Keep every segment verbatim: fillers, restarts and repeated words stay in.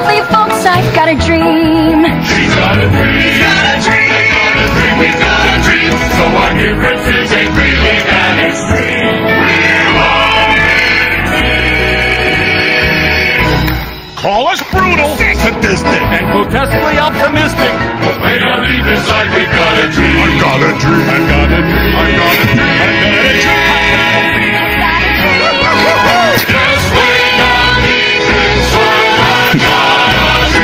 lovely folks, I've got a dream. She's got a dream, got a dream, got a dream, we've got a dream. So our differences ain't really that extreme. We're all call us brutal, sadistic, and grotesquely optimistic. But way down deep inside, we've got a dream. I got a dream. I got a dream. I got a dream. I got a dream. Yes, way down deep inside, I got a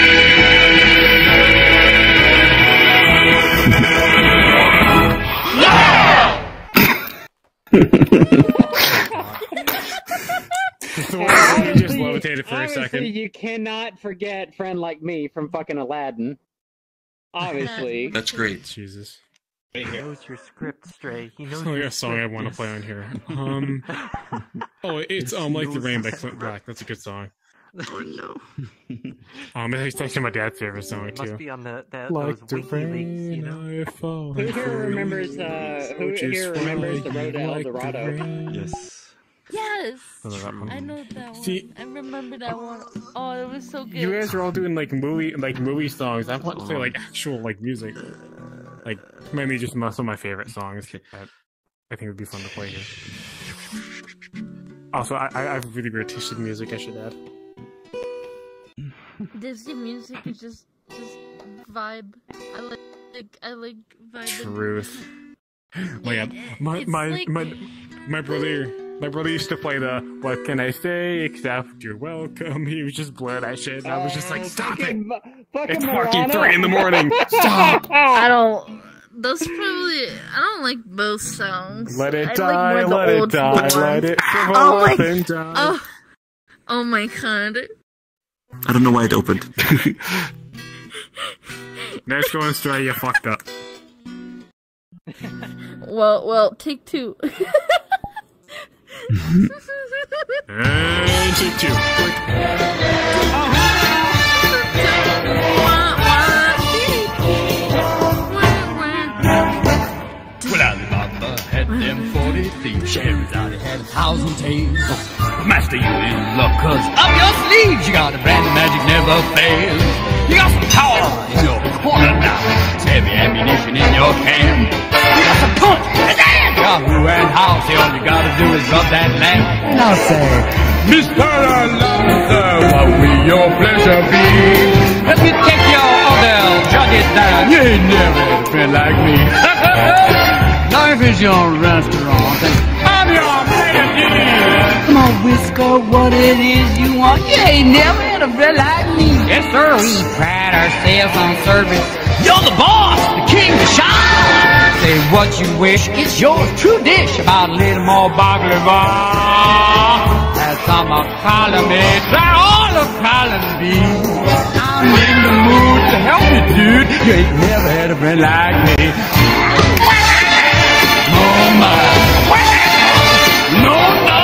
You just levitated for a Obviously, second. you cannot forget Friend Like Me from fucking Aladdin. Obviously. That's great. Jesus. He knows your script, Stray. He knows It's only your a song I want to play on here. Um, oh, it's um like the Rain by Clint Black. That's a good song. Oh no. Um, it's actually my dad's favorite song It too. must be on the, the Like those the wiki links, you know. rain, I fall Who here free, remembers, uh, who just here remembers the road to El like the Dorado? rain. Yes. Yes! I know that one. I know that one. See- I remember that one. Oh, it was so good. You guys are all doing like movie, like movie songs. I want to say like actual like music, like maybe just some of my favorite songs that I think would be fun to play here. Also, I, I have really weird taste in music. I should add. Disney music is just, just vibe. I like, like I like vibe. Truth. My God, my It's my like- my my brother. My brother used to play the "What can I say except you're welcome." He was just blare that shit, and I was just like, "Stop it! Fucking, fucking It's fucking Moana. three in the morning. Stop!" I don't. Those probably. I don't like both songs. Let it I die, like more let the it old die, school let ones. it shrivel Oh up my- and die. Oh, oh my god. I don't know why it opened. Nice going, Stray. You fucked up. Well, well, take two. And take two. Well, Alibaba had them forty thieves. Shahrazad had a thousand tales. But Master, you in luck, cause up your sleeves you got a brand of magic never fails. You got some power in your corner now. Some heavy ammunition in your can. You got some punch and damn. You got who and how. Say all you gotta do is rub that lamp. And I'll say, Mister Alonzo, what will your pleasure be? Let me take your order, jot it down. You ain't never had a friend like me. Life is your restaurant, and I'm your manager. Come on, Whisker, what it is you want? You ain't never had a friend like me. Yes, sir. We pride ourselves on service. You're the boss, the king, the shine. Say what you wish, it's your true dish. About a little more baklava. Add some of column A, try all of column B. I'm in the mood to help you, dude. You ain't never had a friend like me. Oh my. No, no.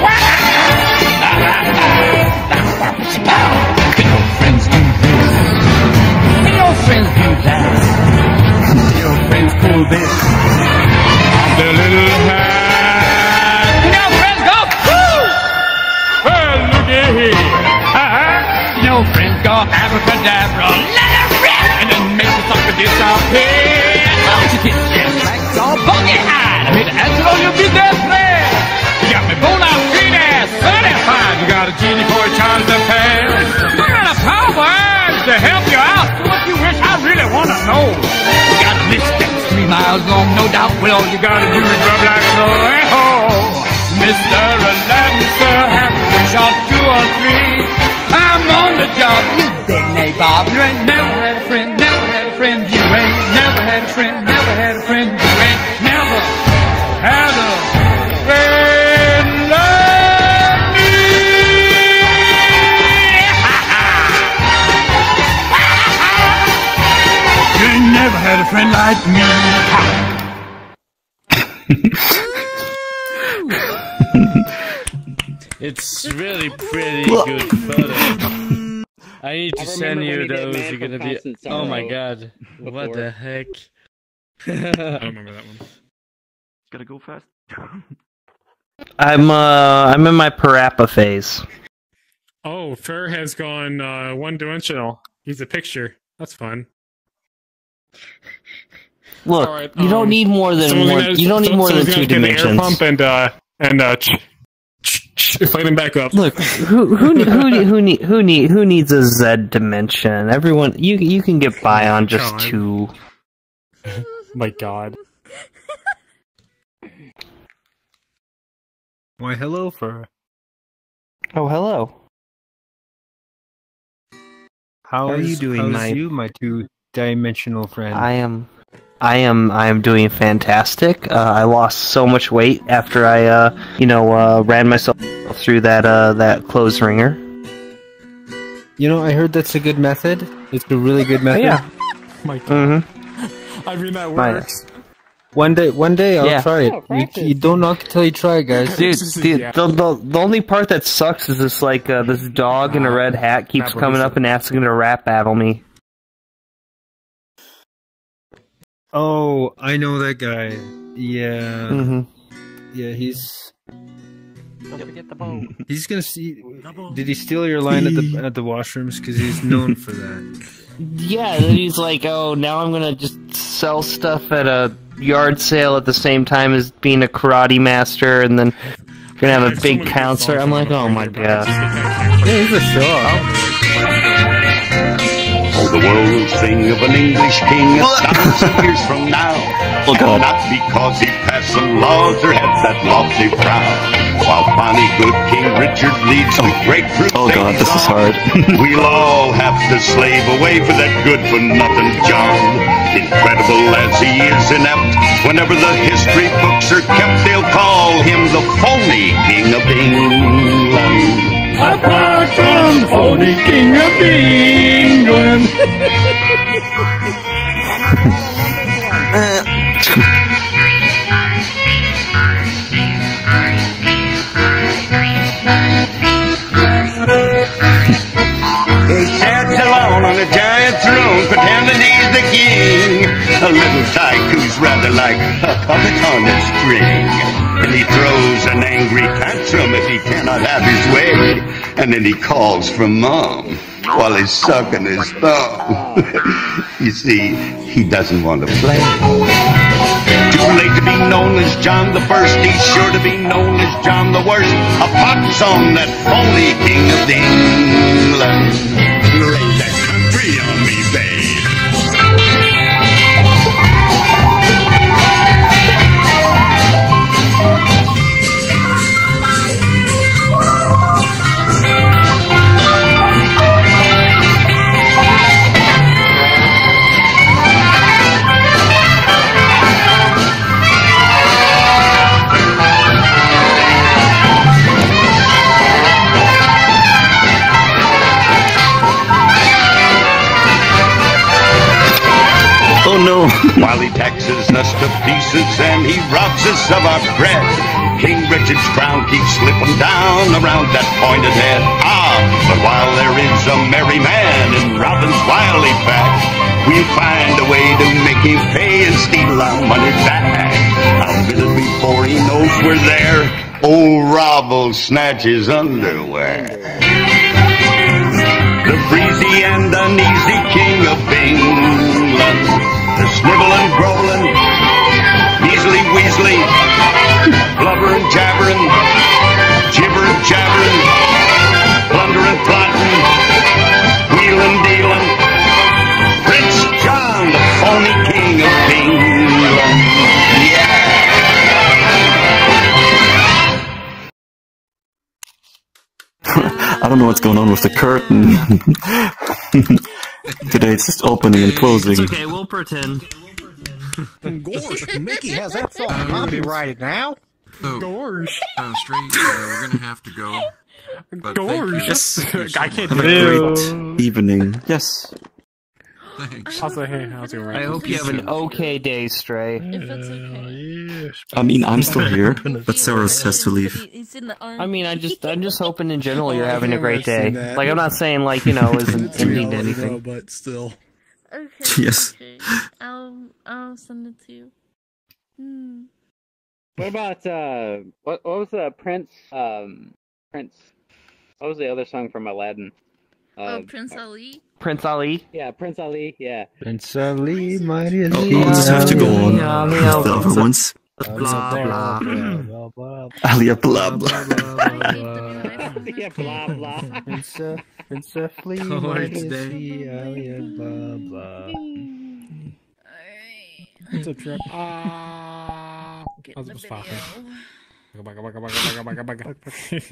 Can your friends do this? Can your friends do that? Can your friends pull this? Off their little hat. Can your friends go? Woo! Well, looky here. Can your friends go abracadabra? Let it rip! And then make the sucker disappear. Don't you get just like all buggy eyed? I made the answer on your business plan. You got me bona fide, certified. You got a genie for a chance to pay. I got a power to help you out. What you wish I really want to know. You got a list that's three miles long, no doubt. Well, all you gotta do is rub like so. Oh, Mister Aladdin, sir, have a shot two or three. I'm on the job. You big nabob. You ain't never had a friend, never had a friend. You ain't never had a friend, never had a friend. You ain't never had a friend like me. You ain't never had a friend like me. It's really pretty good photo. I need to I send remember you when he did those. Man You're from gonna be. Constant Oh my Sorrow god! What before. the heck? I don't remember that one. Gotta go fast. I'm uh I'm in my Parappa phase. Oh, Fur has gone uh, one-dimensional. He's a picture. That's fun. Look, Alright, you don't um, need more than someone's one. gonna- You don't need more than someone's two gonna get the air dimensions. pump and uh and uh ch- ch- ch- fight him back up. Look, who who ne- who ne- who need who need who needs a Z dimension? Everyone, you you can get by on just God. two. My God. Why, hello, Fur. Oh, hello. How How are is- you doing, how's my- you, my two-dimensional friend? I am, I am, I am doing fantastic. Uh, I lost so much weight after I, uh, you know, uh, ran myself through that, uh, that clothes ringer. You know, I heard that's a good method. It's a really good method. yeah. My God. Mm-hmm. I mean, that Mine- works. One day, one day I'll Yeah. try it. Oh, you, practice. you don't knock until you try, guys. Dude, the, Yeah. the, the, the only part that sucks is this, like, uh, this dog in a red hat keeps That coming was- up and asking to rap battle me. Oh, I know that guy. Yeah, Mm-hmm. yeah, he's Don't forget the bow. he's gonna see. Did he steal your line at the at the washrooms? Because he's known for that. Yeah, then he's like, oh, now I'm gonna just sell stuff at a yard sale at the same time as being a karate master, and then we're gonna have a There's so big many good concert. songs I'm I like, wanna oh play my here, but I just god. think I can't Yeah, he's a show off. Oh, the world will sing of an English king a thousand years from now. Oh, God. And not because he passed some laws or had that lofty crown. While finally good King Richard leads the great crusade. Oh God, this is hard. We'll all have to slave away for that good-for-nothing John. Incredible as he is inept, whenever the history books are kept, they'll call him the phony King of England. Apart from phony King of England. He sits alone on a giant throne, pretending he's the king. A little tyke who's rather like a puppet on a string. And he throws an angry tantrum if he cannot have his way. And then he calls for mom while he's sucking his thumb. You see, he doesn't want to play. Too late to be known as John the First, he's sure to be known as John the Worst. A pot song, that phony King of England. Lay that country on me, babe. Oh no. While he taxes us to pieces and he robs us of our bread, King Richard's crown keeps slipping down around that pointed head. Ah, but while there is a merry man in Robin's wily pack, we'll find a way to make him pay and steal our money back. I'll get it before he knows we're there. Old Rob will snatch his underwear. The breezy and uneasy King of England, the sniveling, growling, measly, weasley, blubbering, jabbering, gibbering, jabbering, blundering, plotting, wheeling, dealing, Prince John, the phony King of England. Yeah! I don't know what's going on with the curtain. Today it's just opening and closing. It's okay, we'll pretend. Gosh, Mickey has that song copyrighted now. So, Gorge. uh, straight, uh, we're gonna have to go. But thank you. Gorge. Yes. I can't Have a do great evening. Yes. Thanks. Also, hey, how's it going? I hope you have an okay day, Stray. If it's okay. I mean, I'm still here, but Soros has to leave. He's in the army. I mean, I just, I'm just hoping in general you're Oh, having a I've great never day. seen that. Like, I'm not saying like you know isn't Three ending to hours ago, anything. but still. Okay. Yes. Okay. I'll I'll send it to you. Hmm. What about uh what what was the Prince um Prince What was the other song from Aladdin? Uh, Oh, Prince Ali. Prince Ali. Yeah, Prince Ali. Yeah. Prince Ali, mighty as Oh, he I'll just have to go on with Ali, the other ones. Blah, blah, blah, blah, Alia blah blah. Yeah, blah blah. Prince uh, Prince uh, Flea, Oh, mighty it's as there. he, Alia, blah, blah. It's a trip. Ah, Get how's in it the stopping? video. Baga, baga, baga, baga, baga, baga.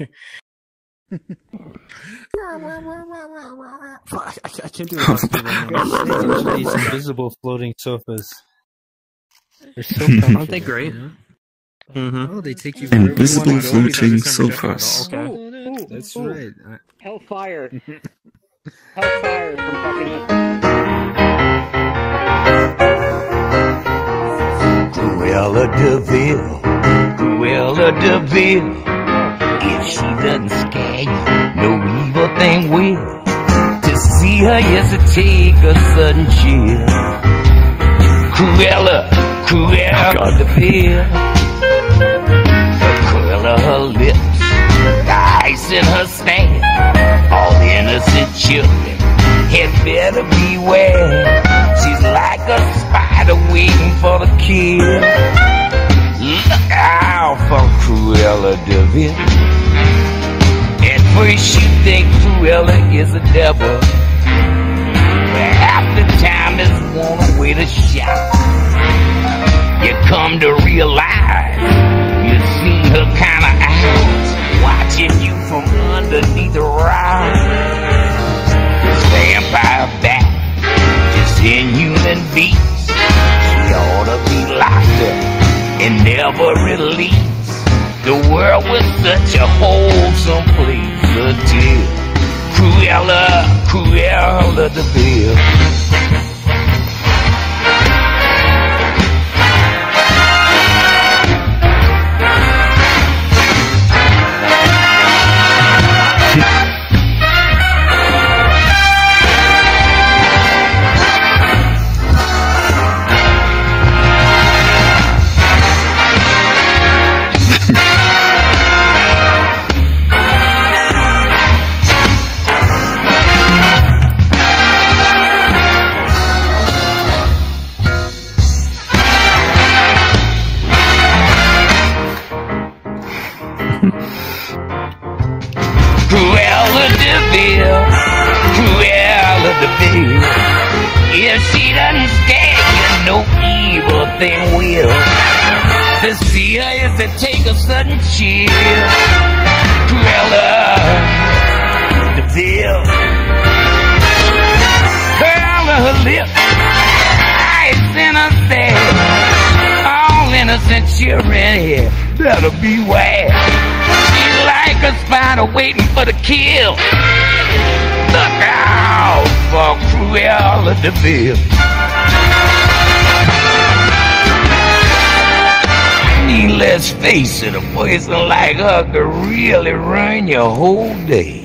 I, I can't do it. These invisible floating sofas. They're so Aren't comfortable. they great? You know? Mm-hmm. Oh, they take you wherever you Invisible want to go. floating sofas. Okay. Ooh, ooh, That's ooh. right. I- Hellfire. Hellfire from fucking. Cruella de Vil, Cruella de Vil. If she doesn't scare you, no evil thing will. To see her, yes, it take a sudden chill. Cruella, Cruella de Vil. Cruella, her lips, the ice in her stand. All innocent children had better beware. She's like a spider waiting for the kill. Look out for Cruella de Vil. At first you think Cruella is a devil, but half the time it's one way to shout. You come to realize you've seen her kind of eyes watching you from underneath the rock. Stand by her back, just inhuman beast. She ought to be locked up and never released. The world was such a wholesome place until Cruella, Cruella de Vil. Cruella de Vil, Cruella de Vil. If she doesn't scare you, no evil thing will. To see her is to take a sudden chill. Cruella de Vil. Curl her lips, ice in her stare. All innocent children here better beware. She's like a spider waiting for the kill. Look out for Cruella de Vil. I mean, let's face it, a person like her could really ruin your whole day.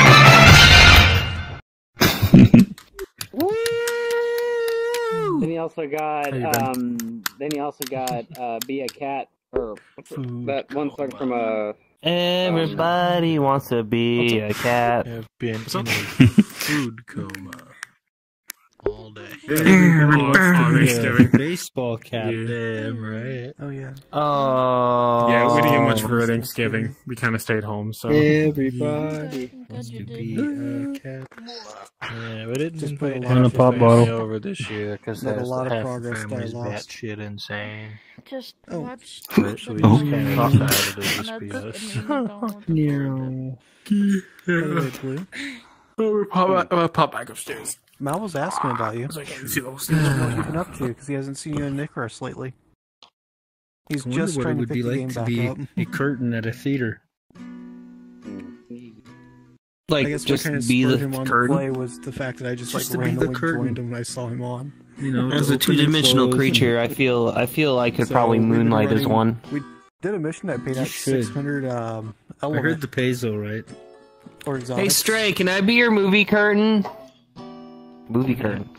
Then you also got um. Then you also got uh, "Be a Cat" or what's it- that one song from uh. Everybody wants to be a cat. I've been in a food coma all day. Baseball cap. Damn right. Oh yeah. Oh. Yeah, we didn't get much for Thanksgiving. We kind of stayed home, so. Everybody wants to be a cat. Yeah, we didn't Just invite put a half lot the of pop family bottle. over this year because Made a that's lot of half progress the that I family's lost. batshit insane. Just Oh. watch. So we just the Oh. kind video. of decided to just And be that's- us. and then we don't want to Nero. Oh, we'll pop, back, uh, pop back upstairs. Mal was asking about you. So I can't see those What things. you've been up to because he hasn't seen you in Icarus lately. He's I wonder just what it trying to would pick be the game like to back be up. a curtain at a theater. Like, I guess just what kind of be spurred the him on to curtain? play was the fact that I just, Just like to be the randomly curtain. joined him when I saw him on. You know, As to a open and two-dimensional close creature, I feel I feel I could So probably we've been moonlight as running- one. We did a mission that paid You out should. six hundred um, and- I element heard the peso, right? or exotic. Hey, Stray, can I be your movie curtain? Movie curtain.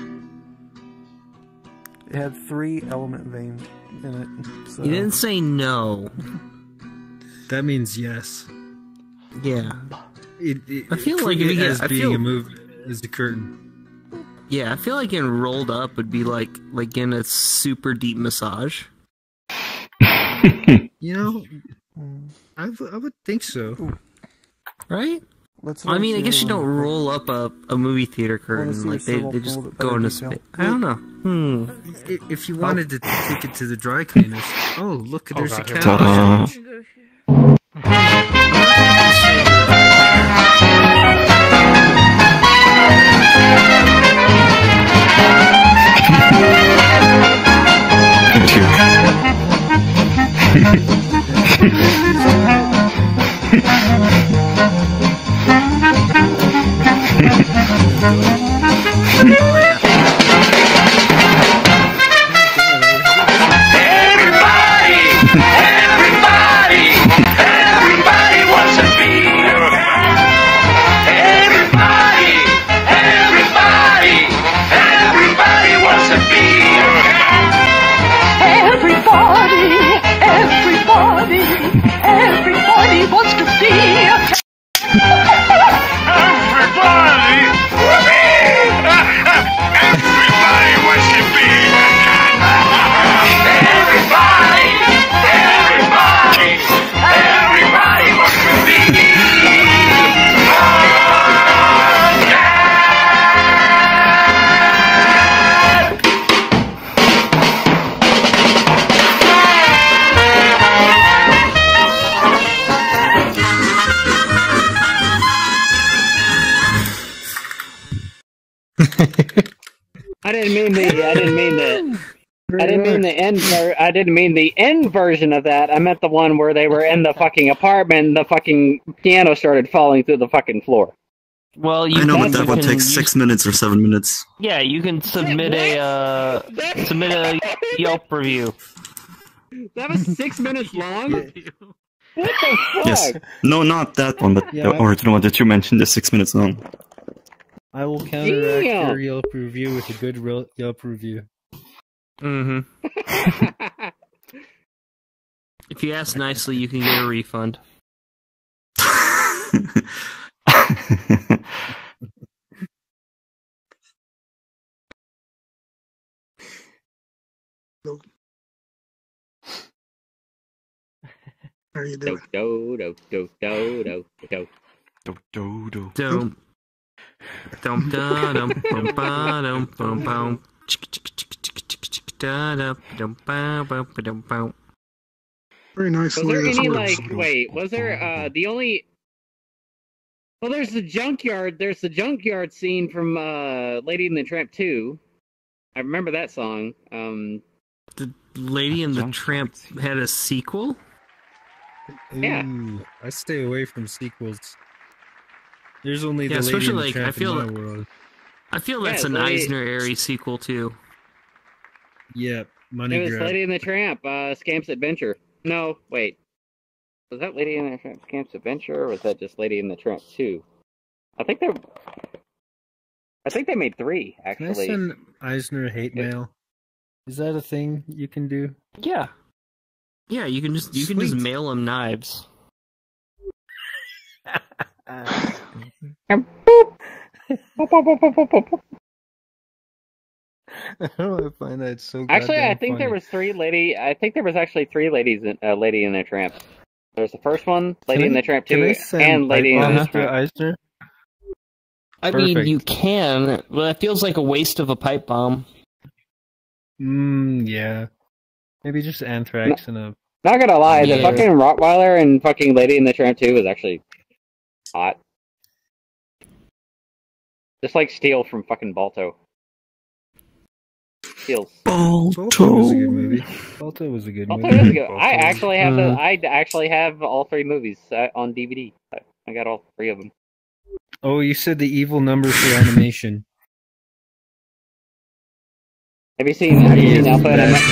It had three element veins in it. So. You didn't say no. That means yes. Yeah. It, it, I feel like it yeah, as I being feel, a movie is the curtain. Yeah, I feel like in Rolled Up would be like like in a super deep massage. You know, I, w- I would think so. Right? Let's I mean, I guess you don't roll up a, a movie theater curtain. Like, they, they just go into space. I don't know. Hmm. I- If you wanted to take it to the dry cleaners, oh, look, there's Oh, a God, cow. Everybody, everybody, everybody wants to be a cat. Everybody, everybody, everybody wants to be a cat. Everybody, everybody, everybody wants to be a cat. Everybody, everybody wants to be a cat. Everybody, everybody, everybody wants to be a I didn't mean the. I didn't mean the. I didn't mean the end. Ver- I didn't mean the end version of that. I meant the one where they were in the fucking apartment. And the fucking piano started falling through the fucking floor. Well, you I know, can, but that you one can takes use- six minutes or seven minutes. Yeah, you can submit a uh, submit a Yelp review. That was six minutes long. What the fuck? Yes. No, not that one, but Yeah. the original one that you mentioned is six minutes long. I will counteract Damn. your Yelp review with a good real Yelp review. Mm-hmm. If you ask nicely, you can get a refund. How are you Do do do do do do do. Do, do, do. Dum. Dum da dum bum ba dum bum bum. Chick chick chick chick chick chick da da dum ba ba ba dum bum. Very nice. Was there any like? Wait, was there uh the only? Well, there's the junkyard. There's the junkyard scene from uh Lady and the Tramp two. I remember that song. Um, The Lady and the Tramp had a sequel? Yeah. Ooh, I stay away from sequels. There's only Yeah, the Lady especially and the like Tramp I feel in my that- world. I feel Yeah, that's an Lady- Eisner Airy sequel too. Yeah, money it was grab. Lady and the Tramp. Uh, Scamp's Adventure. No, wait. Was that Lady and the Tramp Scamp's Adventure, or was that just Lady and the Tramp two? I think they. I think they made three Can I actually. send Eisner hate mail? Is that a thing you can do? Yeah. Yeah, you can just you can just Sweet. mail them knives. I don't know, I find that so. Actually, I goddamn think there funny. was three lady. I think there was actually three ladies in uh, Lady and the Tramp. There's the first one, Lady Can and I- the Tramp can I two, send and Lady and the Eisner to Tramp. Eisner? I mean, Perfect. you can, but it feels like a waste of a pipe bomb. Mm, yeah. Maybe just anthrax and a. Not gonna lie, the Yeah. fucking Rottweiler and fucking Lady and the Tramp two was actually hot. Just like Steel from fucking Balto. Steel's. Balto was a good movie. Balto was a good Balto movie. is good. I actually have the. Mm. I actually have all three movies uh, on D V D. I- I got all three of them. Oh, you said the evil number for animation. Have you seen? Have you seen Alpha and Omega?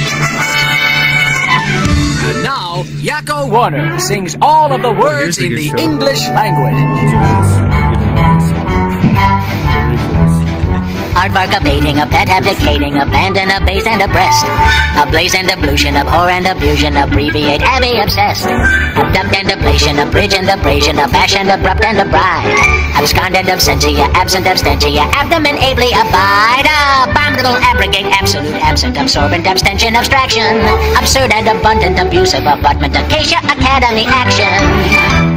And now, Yakko Warner sings all of the words here's a in good the show. English language. aardvark, a baiting, a pet abdicating, a band and a base and a breast. A blaze and ablution, abhor and abusion, abbreviate, abby, obsessed. Abduct and ablation, abridge and abrasion, abash and abrupt and a bride. Abscond and absentia, absent abstentia, abdomen ably abide. Abominable, abrogate, absolute, absent, absorbent, abstention, abstraction. Absurd and abundant, abusive, abutment, acacia, academy, action.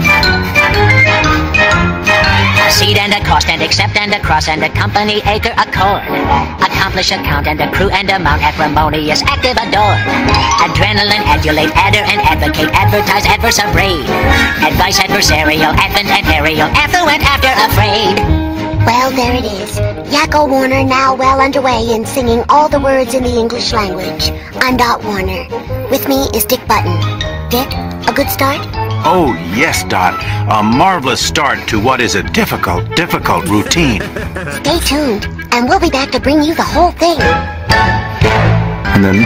A seed and a cost and accept and a cross and a company acre accord. Accomplish account and accrue and amount acrimonious active adored. Adrenaline adulate adder and advocate advertise adverse abrade. Advice adversarial advent and aerial affluent after afraid. Well, there it is. Yakko Warner now well underway in singing all the words in the English language. I'm Dot Warner. With me is Dick Button. Dick, a good start? Oh, yes, Dot. A marvelous start to what is a difficult, difficult routine. Stay tuned, and we'll be back to bring you the whole thing. And then...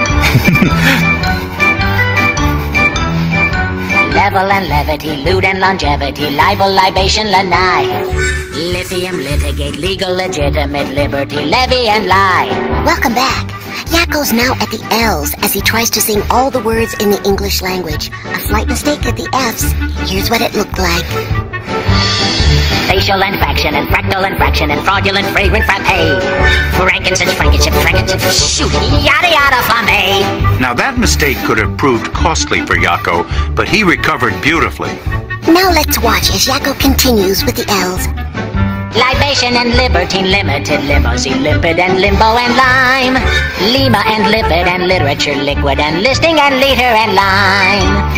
Level and levity, loot and longevity, libel, libation, lanai. Lithium, litigate, legal, legitimate, liberty, levy and lie. Welcome back. Yakko's now at the L's as he tries to sing all the words in the English language. A slight mistake at the F's. Here's what it looked like. Facial and faction and fractal and fraction and fraudulent fragrant frappe. Frankincense, frankincense, frankincense, shoot, yada yada flamme. Now that mistake could have proved costly for Yakko, but he recovered beautifully. Now let's watch as Yakko continues with the L's. Libation and libertine, limited, limousine, limpid and limbo and lime. Lima and lipid and literature, liquid and listing and liter and line.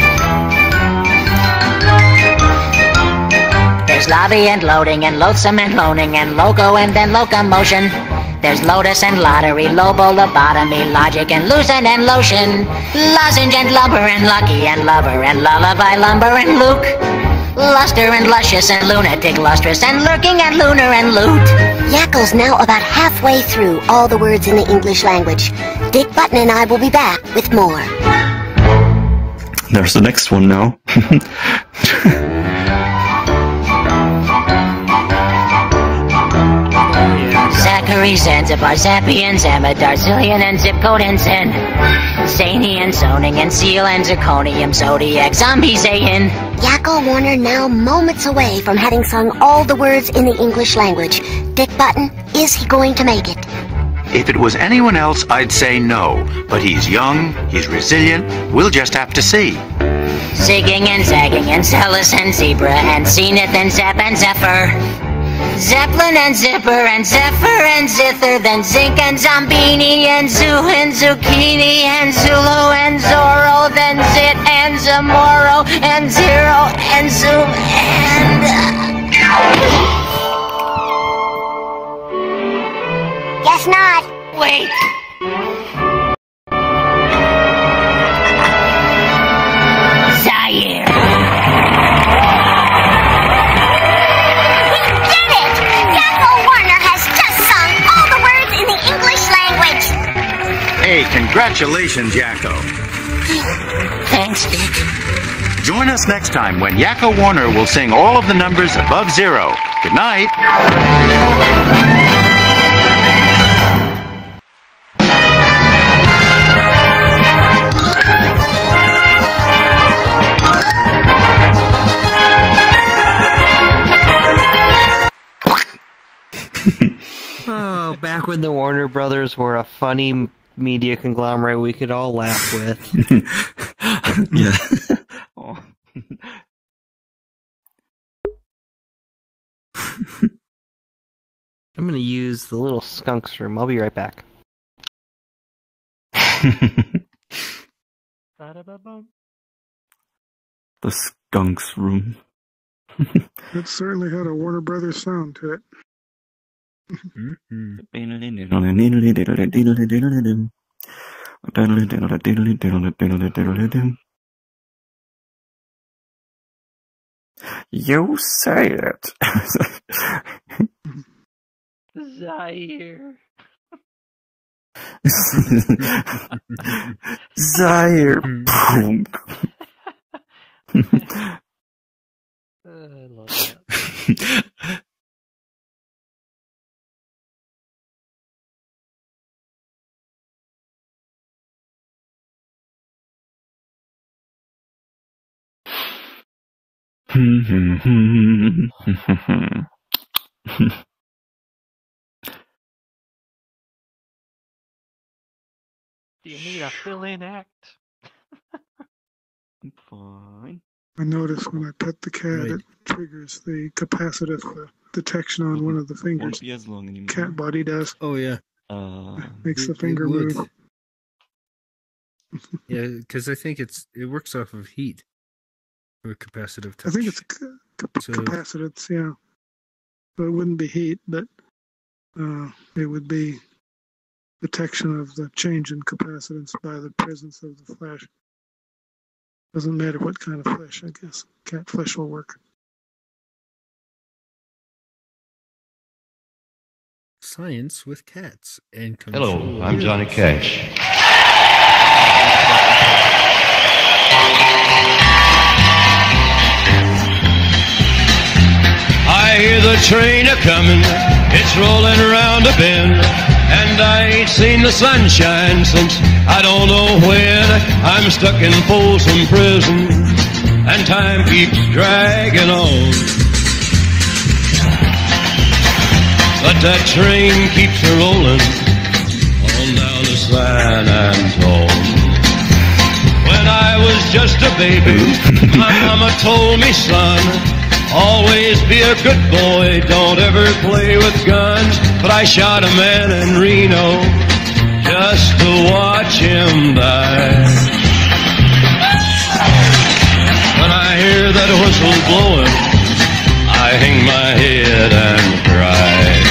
There's lobby and loading and loathsome and loaning and loco and then locomotion. There's lotus and lottery, lobo, lobotomy, logic and loosen and lotion. Lozenge and lumber and lucky and lover and lullaby, lumber and Luke. Luster and luscious and lunatic, lustrous and lurking and lunar and loot. Yakko's now about halfway through all the words in the English language. Dick Button and I will be back with more. There's the next one now. Zachary, Zanzibar, Zambian, Zamadar, Zillion and zip code and Zen. Zany and zoning and seal and zirconium, zodiac, zombie Zayn. Yakko Warner now moments away from having sung all the words in the English language. Dick Button, is he going to make it? If it was anyone else, I'd say no. But he's young, he's resilient, we'll just have to see. Zigging and zagging and zealous and zebra and zenith and zap and zephyr. Zeppelin and zipper and zephyr and zither, then zinc and zombini and zoo and zucchini and zulu and zorro, then zit and zamoro and zero and zoom and... Guess not. Wait. Zaire. Hey, congratulations, Yakko. Thanks, Dick. Join us next time when Yakko Warner will sing all of the numbers above zero. Good night. Oh, back when the Warner Brothers were a funny media conglomerate we could all laugh with. Yeah. Oh. I'm gonna use the little skunks room. I'll be right back. The skunks room. It certainly had a Warner Brothers sound to it. You say it. Zaire. Zaire. I love that. Do you need a fill-in act? I'm fine. I notice when I pet the cat, Right. it triggers the capacitive uh, detection on one of the fingers. Won't be as long anymore. Cat body does. Oh yeah. Uh, Makes It- the it finger would. move. Yeah, because I think it's it works off of heat or capacitive touch. I think it's ca- ca- So- capacitance, yeah. So it wouldn't be heat, but uh, it would be detection of the change in capacitance by the presence of the flash. Doesn't matter what kind of flesh, I guess. Cat flesh will work. Science with cats and Hello, control. I'm Johnny Cash. I hear the train a comin', it's rolling around a bend, and I ain't seen the sunshine since I don't know when. I'm stuck in Folsom Prison, and time keeps dragging on. But that train keeps a rolling on down to San Antone. When I was just a baby, my mama told me, son, always be a good boy, don't ever play with guns. But I shot a man in Reno just to watch him die. When I hear that whistle blowing, I hang my head and cry.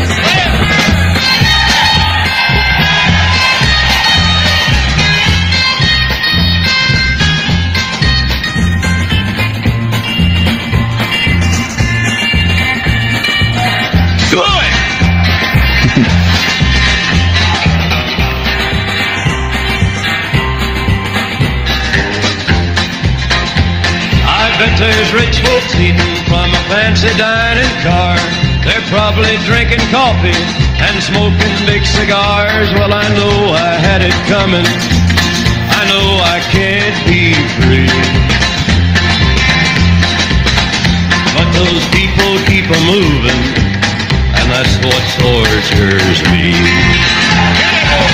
I bet there's rich folks eating from a fancy dining car. They're probably drinking coffee and smoking big cigars. Well, I know I had it coming. I know I can't be free. But those people keep a moving, and that's what tortures me.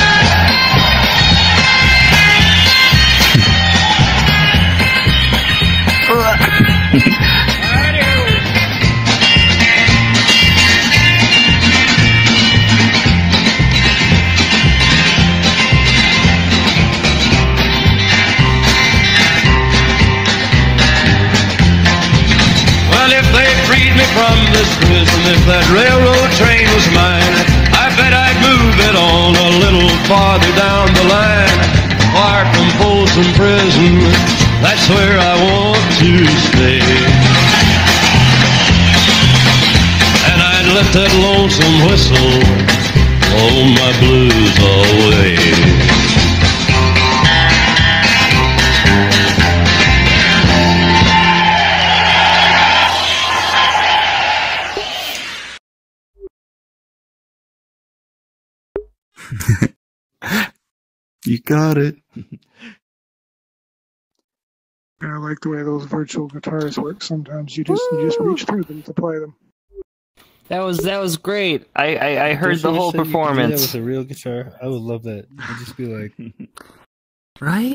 Well, if they freed me from this prison, if that railroad train was mine, I bet I'd move it on a little farther down the line. Far from Folsom Prison, that's where I want to stay. And I'd let that lonesome whistle blow my blues away. You got it. I like the way those virtual guitars work. Sometimes you just you just reach through them to play them. That was that was great. I I, I heard If the you whole said you could do performance. That with a real guitar, I would love that. I'd just be like, right?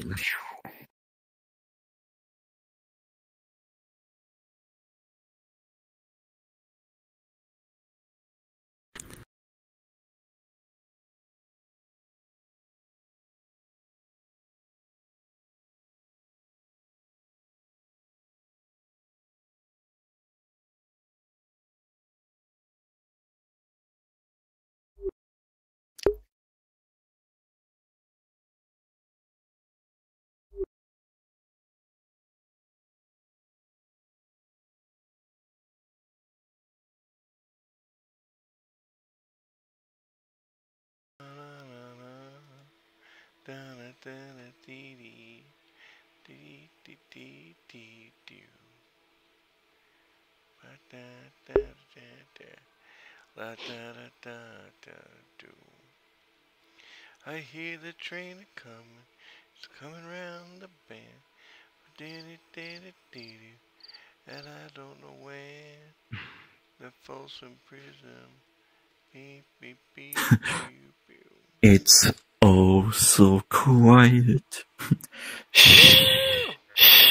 I hear the train a comin', it's comin' round the bend. and I don't know when. The Folsom Prison. Beep, beep, beep, beep, beep. It's oh so quiet. Shh. Shh.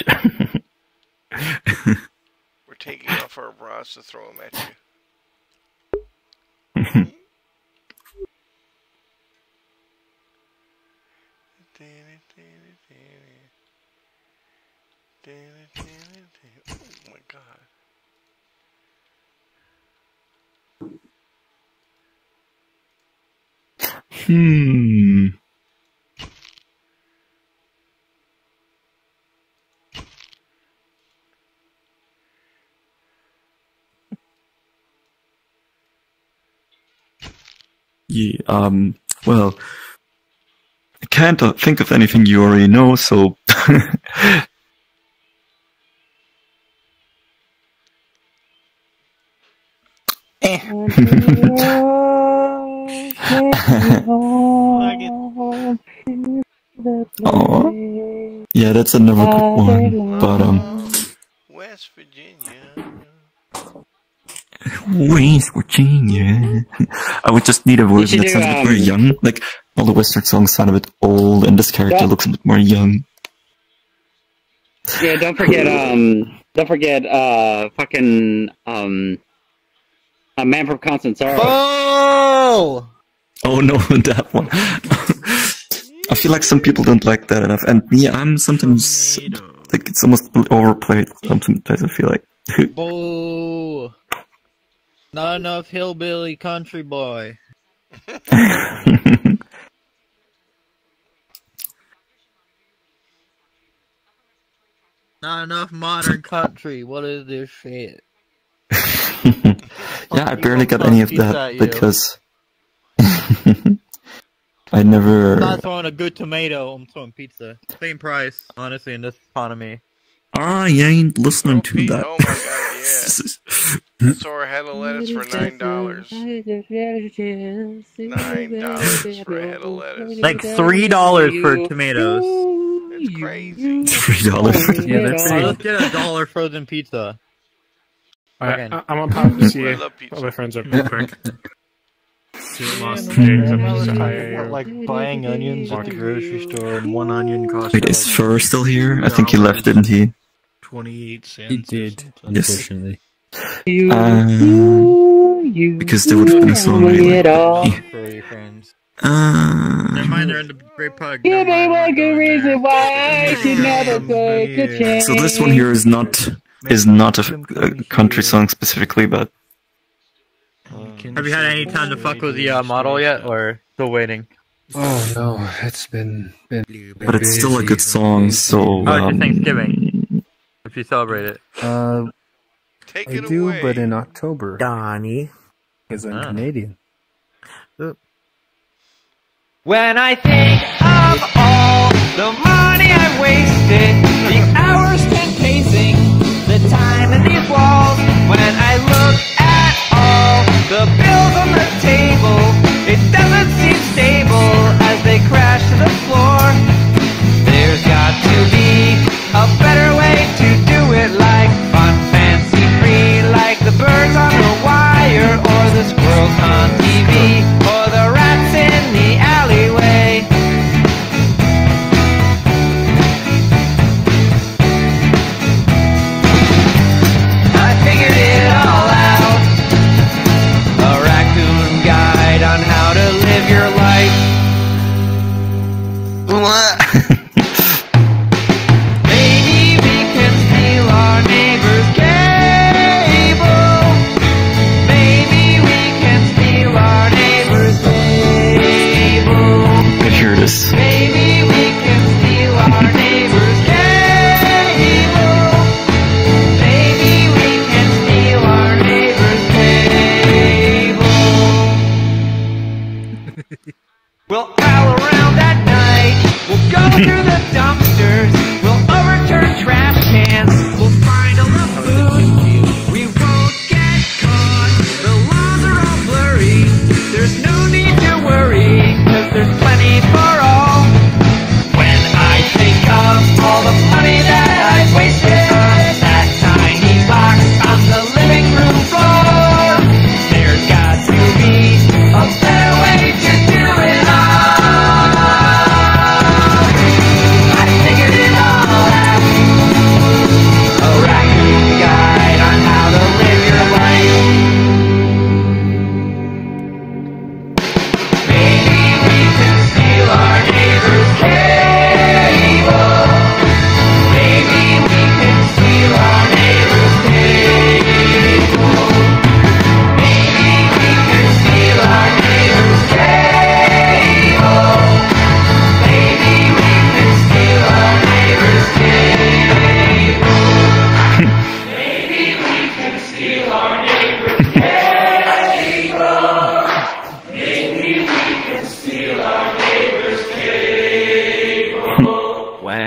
We're taking off our bras to throw them at you. Oh my god. Hmm. Yeah, um, well, I can't uh, think of anything you already know, so... Oh, yeah, that's another good one, but, um... West Virginia. West Virginia. I would just need a version that do, sounds a bit more um, young. Like, all the Western songs sound a bit old, and this character Yeah. looks a bit more young. Yeah, don't forget, um, don't forget, uh, fucking, um, a Man from Constant Sorrow. Oh! Oh no, that one. I feel like some people don't like that enough, and me, I'm sometimes, like, it's almost overplayed sometimes, I feel like. Boo! Not enough hillbilly country boy. Not enough modern country. What is this shit? Yeah, I barely got any of Pizza that, at you. because... I never... I'm not throwing a good tomato, I'm throwing pizza. Same price, honestly, in this economy. I ain't listening to that. Oh my god, yeah. I saw a head of lettuce for nine dollars. Nine dollars for a head of lettuce. Like three dollars for tomatoes. It's crazy. Three dollars for Yeah, tomatoes. that's let's get a dollar frozen pizza. Alright, I- I'm gonna pop to see I if love pizza. other friends are real quick. See what Lost James up to say. What, like buying onions at the grocery store and one onion costs Wait, is Fur still here? I think he left, didn't he? twenty-eight cents. He did, Yes. unfortunately. Um, because there would have been a song I like. For your friends. Uh, Never mind, they're in the great pug. Give me one good reason why I should never take a chance. so this one here is not is not a, a country song specifically, but Have you had any time to fuck with the uh, model yet, or still waiting? Oh no, it's been been. but it's still a good song. So Oh, it's um, just Thanksgiving. If you celebrate it. Uh, Take I it do, away. but in October Donnie. because I'm Ah. Canadian. When I think of all the money I've wasted, the hours spent pacing, the time in these walls, when I look at all the bills on the table, it doesn't seem stable as they crash to the floor. There's got to be a better way to do it, like fun, fancy, free, like the birds on the wire, or the squirrels on T V, or the rats in the alleyway. I figured it all out, a raccoon guide on how to live your life. Maybe we can steal our neighbor's cable. Maybe we can steal our neighbor's cable. I hear this. Maybe we can steal our neighbor's cable. Maybe we can steal our neighbor's cable. We'll prowl around at night. We'll go through the dumpsters. We'll overturn trash cans. We'll find all the food. We won't get caught. The laws are all blurry. There's no need to worry, 'cause there's plenty for all. When I think of all the money that I've wasted on that tiny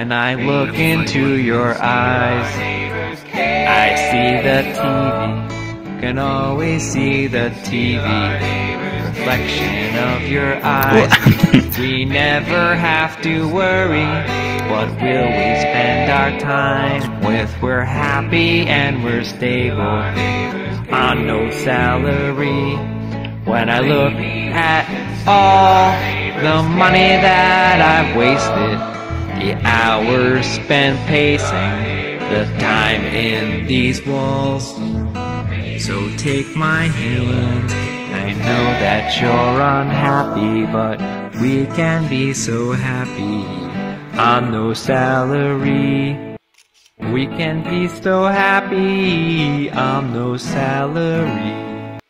When I look into your eyes, I see the T V. Can always see the T V reflection of your eyes. We never have to worry. What will we spend our time with? We're happy and we're stable on no salary. When I look at all the money that I've wasted, the hours spent pacing, the time in these walls. So take my hand. I know that you're unhappy, but we can be so happy on no salary. We can be so happy on no salary.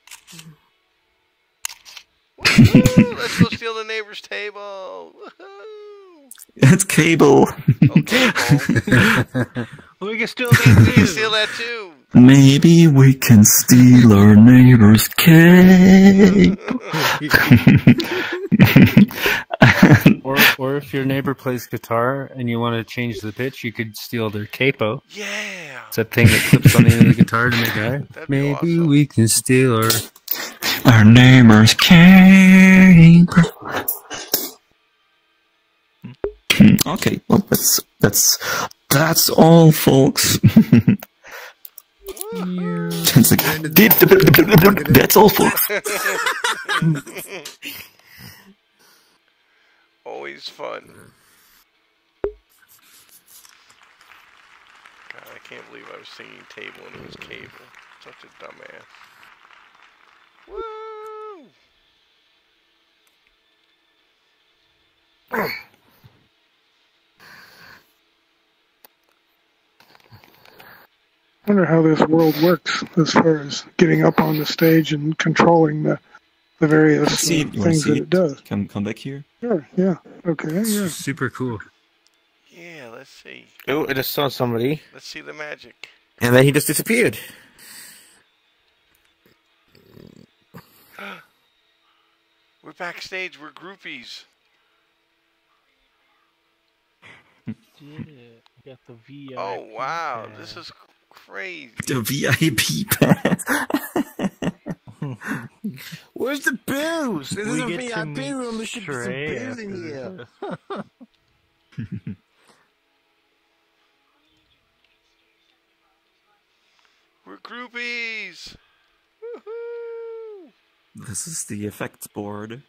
Woohoo! Let's go steal the neighbor's table. Woohoo! It's cable. Oh, cable. We can steal that too. We can steal that too. Maybe we can steal our neighbor's cake. or, or if your neighbor plays guitar and you want to change the pitch, you could steal their capo. Yeah. It's that thing that clips on the end of the guitar to make it high. Maybe awesome. We can steal our our neighbor's cake. Okay, well that's that's that's all, folks. It's like, that's all, folks. Always fun. God, I can't believe I was singing table and it was cable. Such a dumbass. Woo! I wonder how this world works as far as getting up on the stage and controlling the the various uh, see, things that it, it does. Come, come back here. Sure. Yeah. Okay. Yeah. Super cool. Yeah. Let's see. Oh, I just saw somebody. Let's see the magic. And then he just disappeared. We're backstage. We're groupies. Did it. I got the V I P. Oh wow! pass. This is crazy. The V I P pass. Where's the booze? This We is a get V to I P meet room. There should be some Trey booze in after here. We're groupies. Woohoo! This is the effects board.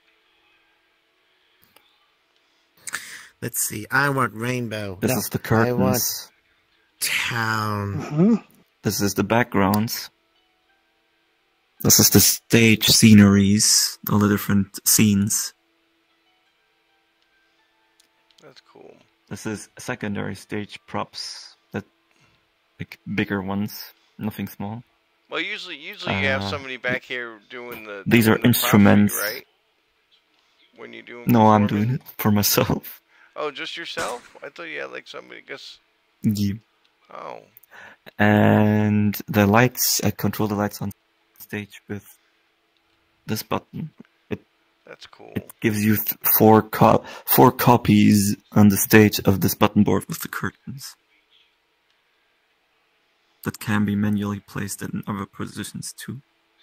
Let's see. I want rainbow. This No, is the I want curtains. town. Uh-huh. This is the backgrounds. This is the stage sceneries, all the different scenes. That's cool. This is secondary stage props, that like bigger ones, nothing small. Well, usually, usually you have Uh, somebody back here doing the. These doing are the instruments. prophecy, right? When you do. No, I'm doing it for myself. Oh, just yourself? I thought you had like somebody. Guess. Yeah. Oh. And the lights, I control the lights on stage with this button. It, That's cool. It gives you th four co four copies on the stage of this button board with the curtains. That can be manually placed in other positions too.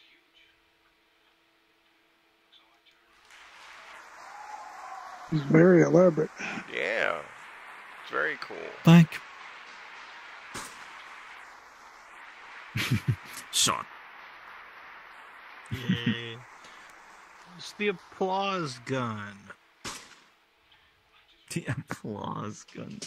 It's very elaborate. Yeah. It's very cool. Thank. Shot. Yeah. It's the applause gun. The applause gun.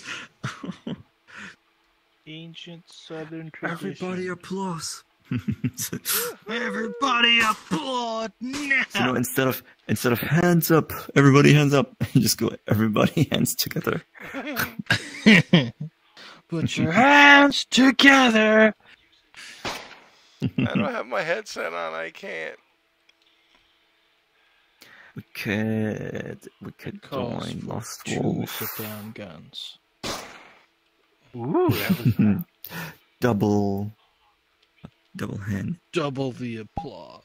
Ancient Southern tradition. Everybody applause. Everybody applaud now. So, you know, instead of instead of hands up, everybody hands up. You just go, everybody hands together. Put your hands together. I don't have my headset on. I can't. We could we could join Lost Two Wolf. sit-down guns. Ooh, that was bad. Double double hand. Double the applause.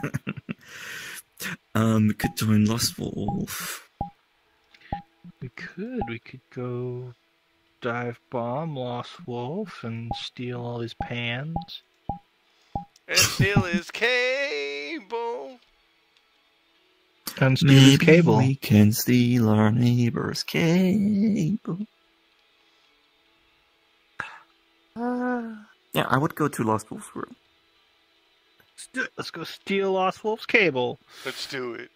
um we could join Lost Wolf. We could. could. We could go dive bomb Lost Wolf and steal all his pans. And steal his cable. And steal his Maybe cable. we can steal our neighbor's cable. Yeah, I would go to Lost Wolf's world. Let's do it. Let's go steal Lost Wolf's cable. Let's do it.